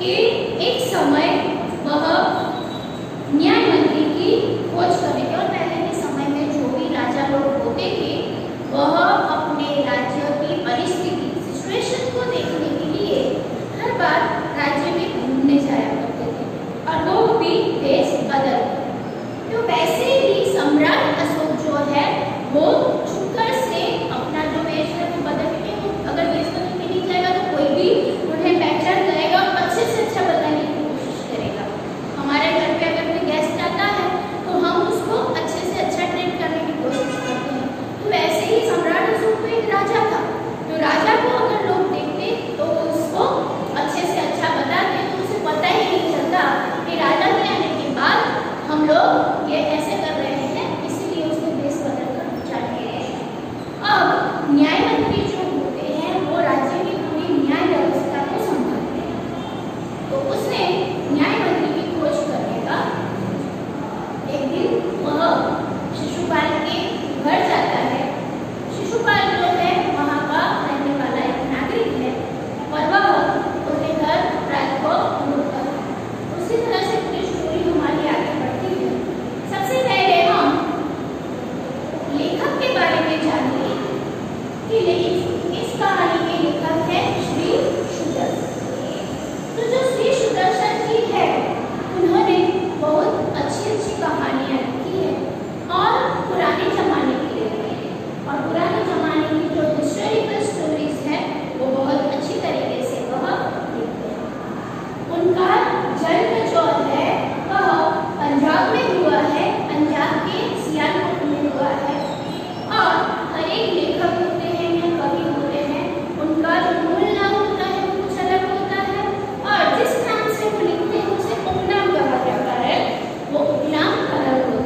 कि एक समय वह न्याय मंत्री की खोज करने के, और पहले के समय में जो भी राजा लोग होते थे वह अपने राज्य की परिस्थिति सिचुएशन को देखने के लिए हर बार राज्य में घूमने जाया करते थे और वो भी देश बदल। तो वैसे ही सम्राट अशोक जो है वो छुपकर से अपना जो वेश है वो बदल के, अगर वेश बदल के नहीं जाएगा तो कोई भी उन्हें पहचान जाएगा और अच्छे से अच्छा बताने की कोशिश करेगा। हमारे घर पे अगर कोई गेस्ट आता है तो हम उसको अच्छे से अच्छा ट्रीट करने की कोशिश करते हैं। तो वैसे ही सम्राट अशोक तो एक राजा था, तो राजा को अगर लोग देखते तो उसको अच्छे से अच्छा बताते, तो उसे पता ही नहीं चलता कि राजा के आने के बाद हम लोग ये ऐसे कर रहे हैं, इसीलिए उसने देश बदल कर चले गए। अब न्याय मंत्री जो होते हैं वो राज्य की पूरी न्याय व्यवस्था को संभालते हैं। तो उसने न्याय मंत्री की खोज करने का एक दिन वह शिशुपाल के घर जाता है। शिशुपाल जो है वहाँ का रहने वाला एक नागरिक है और वह उसके घर रात को लौटता है। उसी तरह से पूरी स्टोरी हमारी आगे बढ़ती है। सबसे पहले हम लेखक के बारे में जानेंगे कि इस कहानी के लेखक है श्री सुदर्शन। तो जो श्री सुदर्शन जी है उन्होंने बहुत अच्छी अच्छी कहानियाँ लिखी है और पुराने जमाने की लिखी है, और पुराने जमाने की जो हिस्टोरिकल स्टोरीज है वो बहुत अच्छी तरीके से वह लिखते हैं। उनका जन्म जो है वह पंजाब में हुआ है, पंजाब के सियालकोट में हुआ है। और हर एक लेखक होते हैं या कवि होते हैं, उनका जो मूल नाम होता है वो कुछ अलग होता है, और जिस नाम से वो लिखते हैं उसे उपनाम कहा जाता है, वो उपनाम अलग होता है।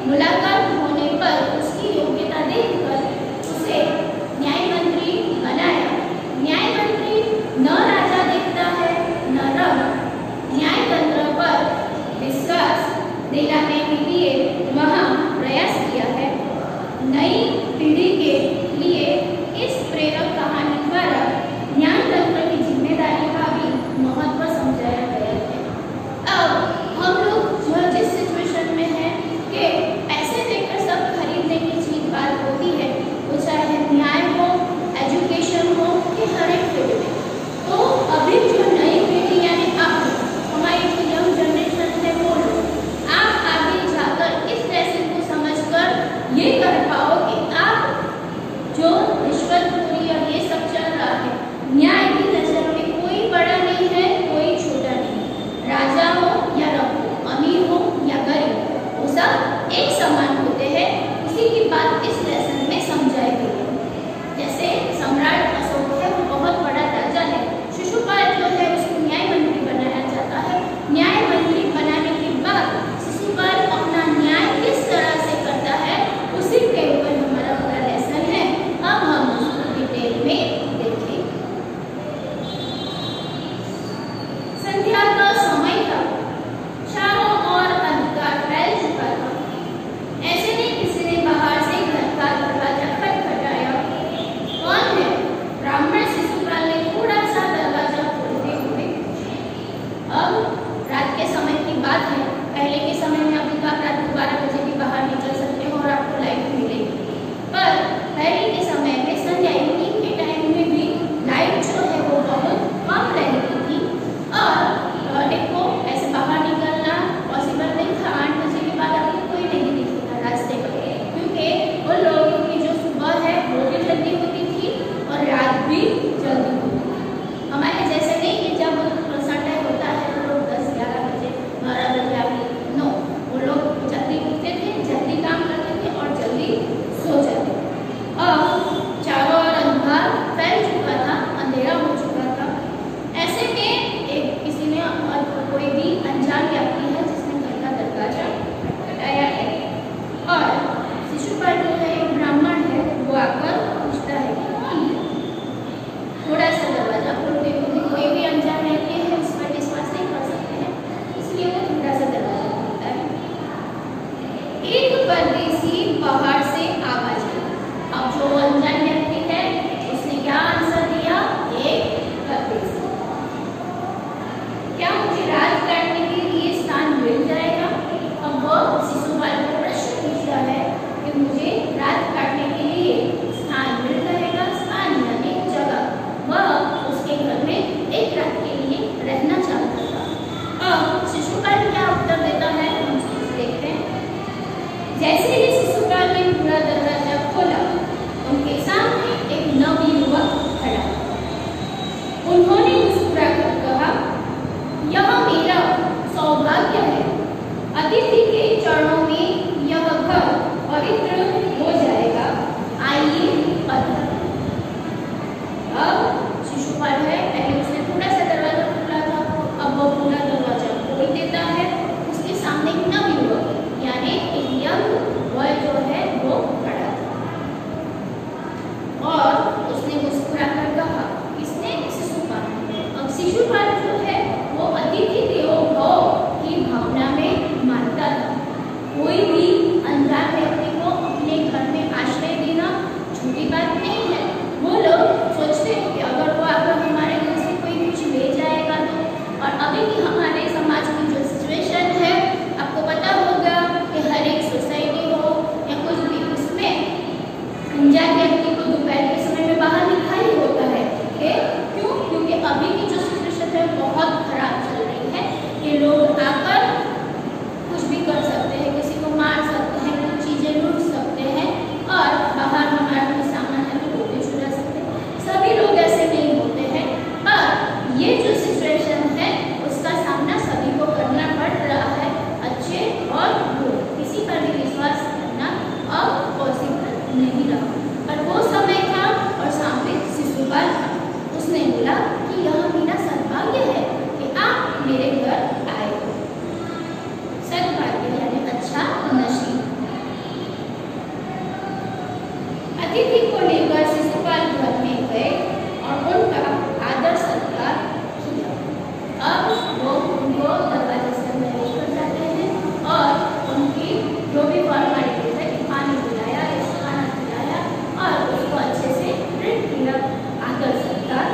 मुलाकात होने पर उसकी योग्यता देखकर उसे न्याय मंत्री बनाया। न्याय मंत्री न राजा देखता है न रंग, न्यायतंत्र पर विश्वास दिलाने के लिए वहाँ प्रयास किया है। नई पीढ़ी के लिए इस प्रेरक कहानी द्वारा न्यायतंत्र की जिम्मेदारी का भी महत्व समझाया गया है। अब हम लोग जिस सिचुएशन में है कि पैसे देकर सब खरीदने की चीज बात होती है, वो चाहे न्याय हो, एजुकेशन हो, कि हर एक फील्ड में। तो अभी जो नई पीढ़ी यानी आप हमारी जो यंग जनरेशन है वो लोग आप आगे जाकर इस लेसन को समझकर ये कर पाओ कि आप जो रिश्वतखोरी और ये सब चल रहा है, न्याय की नजर में कोई बड़ा नहीं है, कोई छोटा नहीं। राजा हो या रंग, अमीर हो या गरीब, वो सब एक समान होते हैं। इसी की बात इस लेसन में समझाई गई है। जैसे सम्राट अशोक है, वो बहुत बड़ा राजा है। शिशुपाल जो है उसको न्याय मंत्री बनाया जाता है। न्याय मंत्री बनाने के बाद शिशुपाल अपना न्याय किस तरह से करता है उसी के ऊपर हमारा पूरा लेसन है। अब हम उसको डिटेल में देखेंगे। संध्या का समय था, चारों ओर अंधकार फैल चुका था। ऐसे में किसी ने बाहर से घर का दरवाजा खटखटाया। कौन है? ब्राह्मण शिशुपाल ने थोड़ा सा दरवाजा खोलते हुए। अब रात के समय की बात है। पहले के समय में अभी तो आप रात 12 बजे भी बाहर निकल सकते हो और आपको लाइट मिलेगी, पर पहले के समय में संध्या इवनिंग के टाइम में भी लाइट जो है वो बहुत कम रहती थी और देखो ऐसे बाहर निकलना पॉसिबल नहीं था। 8 बजे के बाद अभी कोई नहीं दिखता रास्ते पर, क्योंकि वो लोगों की जो सुबह है वो भी जल्दी होती थी और रात भी जल्दी होती थी। हमारे जैसे नहीं कि जब संडे होता है तो लोग 10-11 बजे 12 बजे आके नो, वो लोग जल्दी उठते थे, जल्दी काम करते थे और जल्दी सो जाते थे। अब चारों ओर अंधकार फैल चुका था, अंधेरा हो चुका था। ऐसे में एक किसी ने कोई भी अनजान व्यक्ति है जिसने घर का दरवाजा खटखटाया है और शिशुपाल जो है एक ब्राह्मण है, वो आकर पूछता है कि कौन है। थोड़ा सा दरवाजा खोलते हुए कोई भी अनजान व्यक्ति है उस पर विश्वास नहीं कर सकते हैं, इसलिए वो थोड़ा सा दरवाजा खोलता है। एक परदेसी बाहर से आवाज आई। अब जो अनजान व्यक्ति है उसने क्या आंसर दिया? एक परदेसी। क्या मुझे रात काटने के लिए स्थान मिल जाएगा? अब वो शिशुपाल को प्रश्न पूछता है कि मुझे रात काटने के लिए स्थान मिल जाएगा। स्थान यानी जगह। वह उसके घर में एक रात के लिए रहना चाहता था। अब शिशुपाल क्या उत्तर देता है हम देखते हैं। जैसे ही शिशुपाल ने पूरा दरवाजा खोला, उनके सामने एक नवयुवक खड़ा। उन्होंने मुस्कुराकर कहा, यह मेरा सौभाग्य है। अतिथि के चरणों में यह घर पवित्र हो जाएगा। आइए अंदर। अब शिशुपाल है, पहले उसने थोड़ा सा दरवाजा खोला था, अब वो पूरा दरवाजा खोल देता है। उसके सामने एक नवयुवक यानी एक यंग बॉय जो है वो खड़ा था और उसने मुस्कुराकर कहा, किसने? शिशुपाल। अब शिशुपाल जो है वो अतिथि देवो भव की भावना में मानता था। अतिथि को लेकर शिशुपाल घर में गए और उनका आदर सत्कार किया। अब वो उनको दरवाजे से मैनेज कर जाते हैं और उनकी जो भी फॉर्मेलिटी है, पानी पिलाया, खाना खिलाया और उसको अच्छे से ट्रीट किया, आदर सत्कार।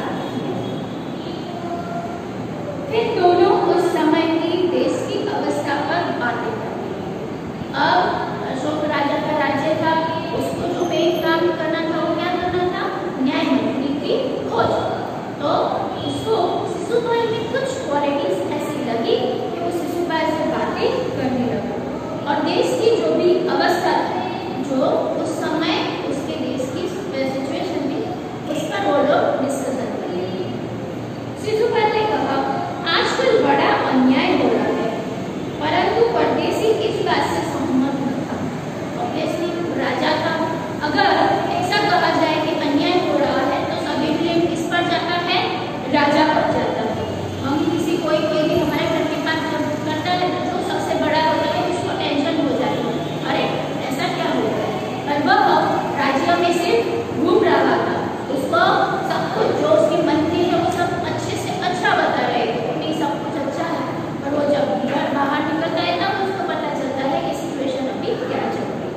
फिर दोनों उस समय की देश की अवस्था पर बातें करते हैं। अब अशोक राजा का राज्य था, उसको जो मेन काम करना था वो क्या करना था, न्याय मंत्री की खोज। तो उसको शिशुपाल में कुछ क्वालिटीज ऐसी लगी कि वो शिशुपाल से बातें करने लगा और देश की जो भी अवस्था थी, जो उस समय उसके देश की सिचुएशन थी, उस पर वो लोग डिस्कशन कर रहे थे। शिशुपाल ने कहा, आजकल बड़ा अन्याय हो रहा है, परंतु परदेशी इस बात से सहमत न था। ऑब्वियसली राजा था, अगर ऐसा कहा जाए कि अन्याय हो रहा है तो सभी ब्लेम किस पर जाता है, राजा पर जाता है। हम किसी कोई भी हमारे घर के पास करता है तो सबसे बड़ा होता है, उसको टेंशन हो जाती है, अरे ऐसा क्या हो रहा है। पर वह राज्य में सिर्फ घूम रहा था, उसको सब कुछ जो उसकी मंत्री है वो सब अच्छे से अच्छा बता रहे थे, नहीं सब कुछ अच्छा है, पर वो जब बाहर निकलता है तब उसको पता चलता है कि सिचुएशन अभी क्या चल रही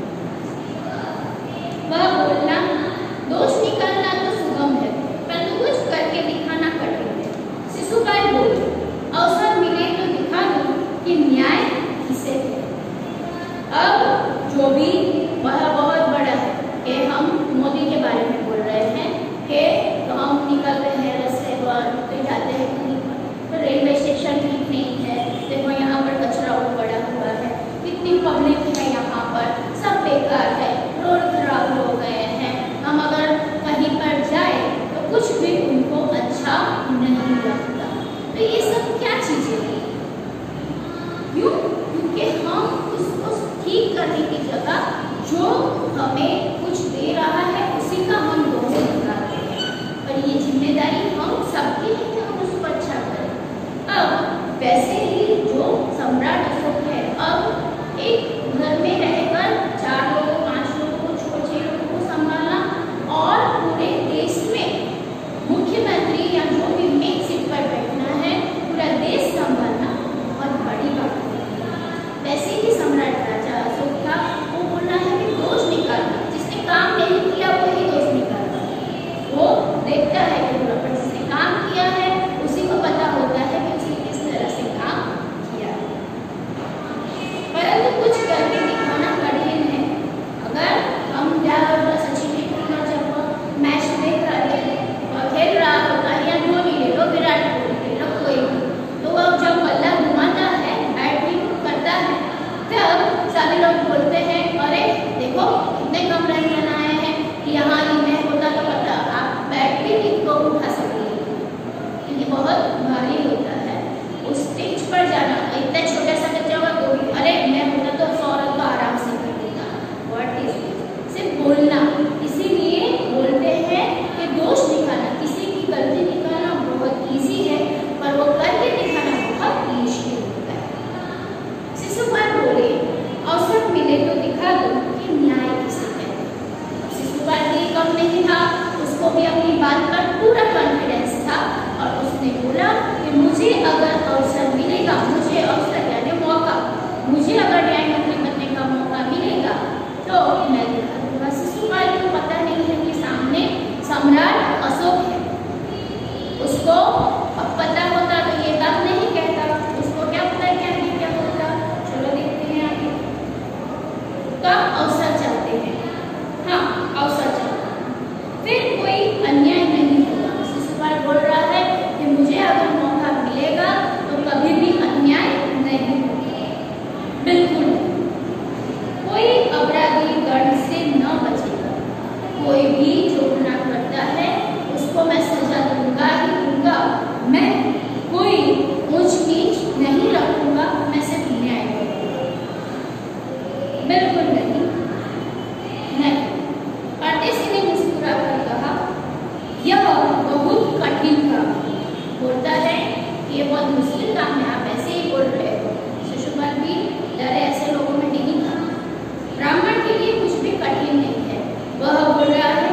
है। वह बोलना, दोष निकालना तो सुगम है, परंतु कुछ करके दिखाना कठिन है। शिशुपाल बोले, अवसर मिले तो दिखा दूं कि न्याय किसे है। अब जो भी वह बहुत बड़ा है कि हम मोदी के बारे में बोल रहे हैं कि तो हम निकल रहे हैं रस्ते पर, तो जाते हैं कहीं पर, तो रेलवे स्टेशन ठीक नहीं है, देखो यहाँ पर कचरा पड़ा हुआ है, इतनी पब्लिक है यहाँ पर, सब बेकार है, रोड खराब हो गए हैं, हम अगर कहीं पर जाए तो कुछ भी उनको अच्छा नहीं लगता। तो ये सब क्या चीजें हैं, क्यों? क्योंकि हम उसको ठीक करने की जगह जो हमें कुछ दे रहा है उसी का हम दोष निकालते हैं, पर ये जिम्मेदारी हम सबकी है कि हम उसको अच्छा करें। अब वैसे ही जो सम्राट अशोक है, अब एक घर में रहकर 4 लोगों 5 लोगों को 6 लोगों को संभालना और पूरे देश में मुख्यमंत्री या जो भी मेन सीट पर बैठना है, पूरा देश संभालना बहुत बड़ी बात है। वैसे ही सम्राट राजा अशोक था, वो बोल रहा है कि दोष निकालना, जिसने काम नहीं किया वही दोष निकालना। वो देखता है कि पूरा जिसने काम किया है उसी को पता होता है कि उसने किस तरह से काम किया है। परंतु कुछ करके दिखाना कठिन है। अगर हम सचिन तेंदुलकर जब मैच देख रहे थे और खेल रहा होता है, या धोनी ले लो, विराट कोहली ले लो, कोई भी, तो वो जब बल्ला घुमाता है, बैटिंग करता है, तब सभी लोग बोलते हैं, अरे देखो कितने कम रन बनाए हैं, यहाँ ही मैं होता तो पता आप बैट भी इनको उठा सकते हैं, क्योंकि बहुत भारी होता है उस स्टेज पर जाना। इतना छोटा सा बच्चा हुआ तो भी, अरे मैं होता तो 100 रन तो आराम से कर देता। What is this? सिर्फ बोलना, इसीलिए बोलते हैं कि दोष निकालना, किसी की गलती निकालना बहुत ईजी है, पर वो करके दिखाना बहुत मुश्किल होता है। शिशुपाल बोले, अवसर मिले तो दिखा दो कि न्याय किसे है। शिशुपाल भी कम नहीं था, उसको भी अपनी बात पर पूरा कॉन्फिडेंस था और उसने बोला कि मुझे अगर अवसर मिलेगा, मुझे अवसर यानी मौका, मुझे अगर न्याय मंत्री बनने का मौका मिलेगा तो मैं दिखा दूंगा। शिशुपाल को पता नहीं है कि सामने सम्राट अशोक है, उसको अब पता होता तो ये बात नहीं कहता, उसको क्या पता क्या नहीं क्या होता। चलो देखते हैं आगे। कब अवसर चाहते हैं? हाँ, अवसर चाहते हैं, फिर कोई अन्याय नहीं होगा। शिशुपाल बोल रहा है कि मुझे अगर मौका मिलेगा तो कभी भी अन्याय नहीं होगा, बिल्कुल नहीं। कोई अपराधी दंड से न बचेगा, कोई भी जो गुनाह करता है उसको मैं सजा दूंगा ही दूंगा। मैं कोई ऊंच नीच नहीं रखूंगा, मैं सिर्फ न्याय करूंगा, बिल्कुल नहीं। परदेशी ने मुस्कुरा कर कहा, यह बहुत कठिन काम बोलता है कि ये बहुत मुश्किल काम है, आप ऐसे ही बोल रहे हो। शिशुपाल भी डरे ऐसे लोगों में नहीं था। ब्राह्मण के लिए कुछ भी कठिन नहीं है, वह बोल रहा है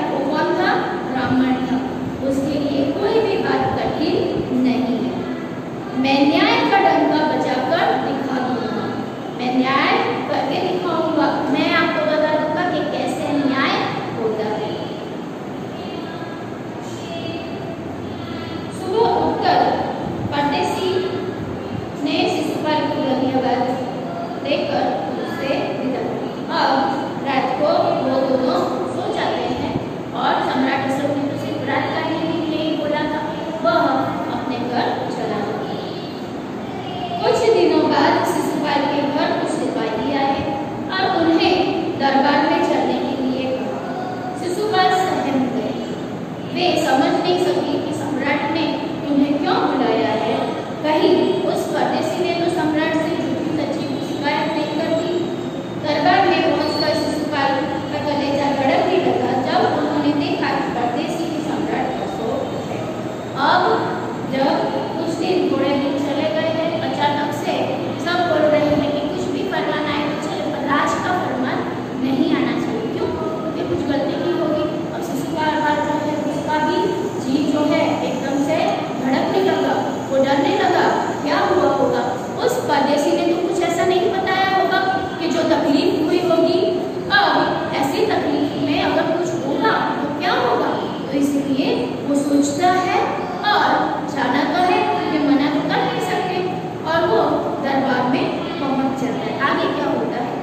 नहीं सकी कि सम्राट ने उन्हें क्यों बुलाया है। कहीं उस परदेसी ने तो सम्राट से झूठी सच्ची शिकायत नहीं कर दी। दरबार में पहुंचकर शिशुपाल का कलेजा धड़कने लगा जब उन्होंने देखा कि परदेसी के सम्राट का शोक है। अब जब कुछ दिन थोड़े दिन चले गए हैं, अचानक से सब बोल रहे हैं कि कुछ भी फरमान आए तो चले, पर राज का फरमान नहीं आना चाहिए। क्यों? क्योंकि कुछ गलती की होगी। अब शिशुपाल जो है उसका भी जी जो है एकदम से धड़कने लगा, वो डरने लगा क्या हुआ होगा। उस परदेसी ने तो कुछ ऐसा नहीं बताया होगा कि जो तकलीफ हुई होगी। अब ऐसी तकलीफ में अगर कुछ होगा तो क्या होगा, तो इसलिए वो सोचता है और जाना तो है कि मना तो कर नहीं सकते, और वो दरबार में पहुंच जाता है। आगे क्या होता है?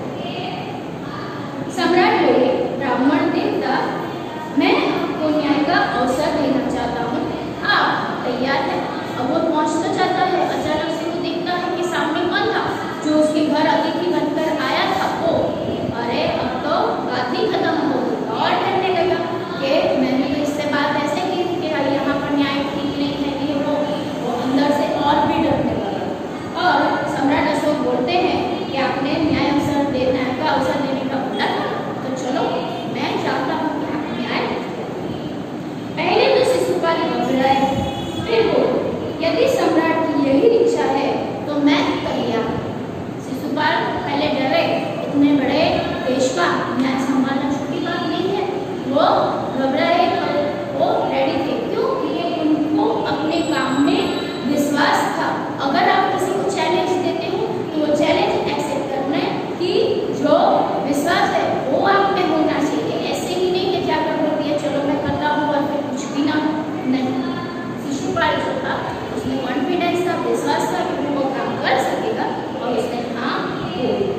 सम्राट बोले, ब्राह्मण देवता, मैं आपको न्याय का अवसर देना चाहता हूँ, आप तैयार हैं? अब वो पहुंच तो जाता है, अचानक से वो देखता है कि सामने कौन था जो उसके घर अतिथि बनकर आया था। वो अरे अब तो बात ही खत्म हो गई और डरने लगा कि मैंने तो इससे बात ऐसे की थी कि यहाँ पर न्याय ठीक नहीं है कि वो अंदर से और भी डरने लगा। और सम्राट अशोक बोलते हैं कि आपने न्याय का अवसर देने का बोला था, तो चलो मैं चाहता हूँ कि आप न्याय। पहले तो शिशुपाल घबराए, फिर वो यदि सम्राट की यही इच्छा है तो मैं तैयार। शिशुपाल पहले डरे, इतने बड़े देश का न्याय संभालना छोटी बात नहीं है। वो घबराए पर वो रेडी थे, क्योंकि उनको अपने काम में विश्वास था। अगर आप किसी को चैलेंज देते हो तो वो चैलेंज एक्सेप्ट करना है कि जो विश्वास है वो आप में होना चाहिए। ऐसे ही नहीं कि जाकर बोल दिया चलो मैं करता हूँ और फिर कुछ भी ना हो। नहीं, शिशुपाल जो था उसमें कॉन्फिडेंस था, विश्वास था कि वो काम कर सकेगा और उसने काम किया।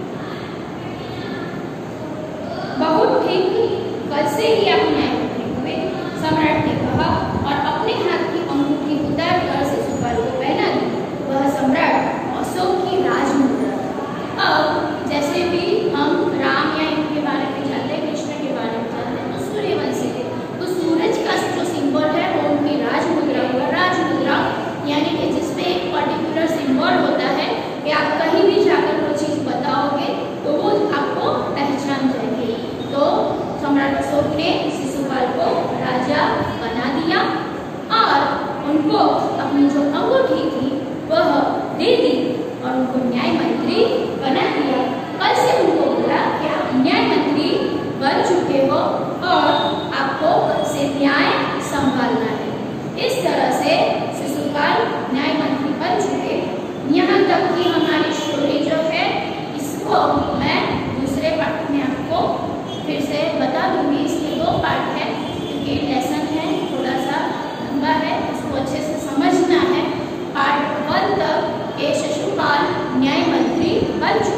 बहुत ठीक, कल से ही आप न्यायमंत्री हुए, सम्राट ने कहा और अपने हाथ की अंगूठी उतार कर शिशुपाल को पहना दी। वह सम्राट अशोक की राजमुद्रा था। अब जैसे भी हम राम या इनके बारे में जानते हैं, कृष्ण के बारे में जानते हैं, तो सूर्यवंशी थे, तो सूरज का जो सिंबल है वो उनकी राजमुद्रा हुआ। राजमुद्रा यानी कि जिसमें एक पर्टिकुलर सिंबल होता है कि आप कहीं भी जाकर कोई चीज़ बताओगे तो वो आपको पहचान जाएगी। तो सम्राट अशोक ने शिशुपाल को राजा बना दिया और उनको अपनी जो अंगूठी थी वह दे दी और उनको न्याय मंत्री बना दिया। कल से उनको बोला कि आप न्याय मंत्री बन चुके हो और आपको कल से न्याय संभालना है। इस तरह से शिशुपाल न्याय मंत्री बन चुके। यहाँ तक की हमारी स्टोरी जो है इसको मैं दूसरे पार्ट में आपको फिर से बता दूंगी। इसके 2 पार्ट है क्योंकि लेसन है थोड़ा सा लंबा है, इसको अच्छे से समझना है। पार्ट 1 तक शिशुपाल न्याय मंत्री बन चुके।